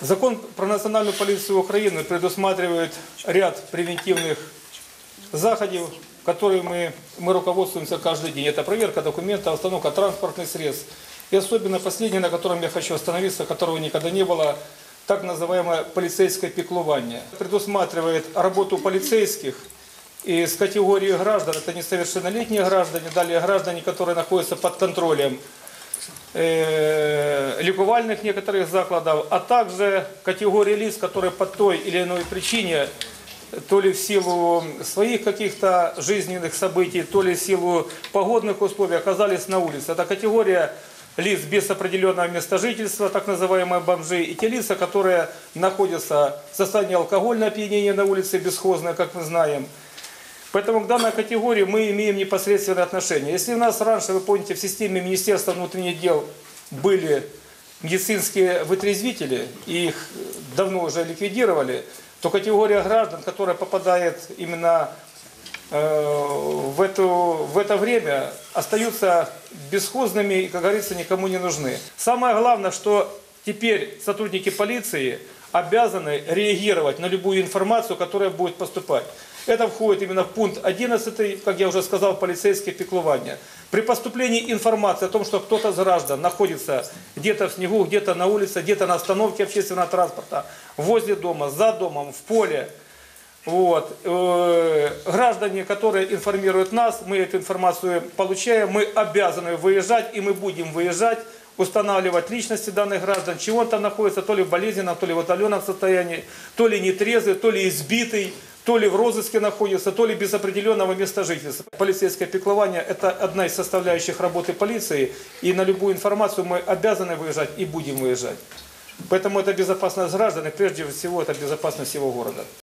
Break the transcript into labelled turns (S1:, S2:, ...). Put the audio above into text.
S1: Закон про национальную полицию Украины предусматривает ряд превентивных заходов, которыми мы руководствуемся каждый день. Это проверка документов, остановка транспортных средств. И особенно последнее, на котором я хочу остановиться, которого никогда не было, так называемое полицейское пеклование. Предусматривает работу полицейских из категории граждан. Это несовершеннолетние граждане, далее граждане, которые находятся под контролем лікувальных некоторых закладов, а также категории лиц, которые по той или иной причине, то ли в силу своих каких-то жизненных событий, то ли в силу погодных условий оказались на улице. Это категория лиц без определенного места жительства, так называемые бомжи, и те лица, которые находятся в состоянии алкогольного опьянения на улице, бесхозное, как мы знаем. Поэтому к данной категории мы имеем непосредственное отношение. Если у нас раньше, вы помните, в системе Министерства внутренних дел были медицинские вытрезвители, и их давно уже ликвидировали, то категория граждан, которая попадает именно в это время, остаются бесхозными и, как говорится, никому не нужны. Самое главное, что теперь сотрудники полиции обязаны реагировать на любую информацию, которая будет поступать. Это входит именно в пункт 11, как я уже сказал, полицейское пеклование. При поступлении информации о том, что кто-то из граждан находится где-то в снегу, где-то на улице, где-то на остановке общественного транспорта, возле дома, за домом, в поле, граждане, которые информируют нас, мы эту информацию получаем, мы обязаны выезжать, и мы будем выезжать, устанавливать личности данных граждан, чего он там находится, то ли в болезненном, то ли в отдаленном состоянии, то ли нетрезвый, то ли избитый, то ли в розыске находится, то ли без определенного места жительства. Полицейское пеклование – это одна из составляющих работы полиции, и на любую информацию мы обязаны выезжать и будем выезжать. Поэтому это безопасность граждан, и прежде всего это безопасность всего города.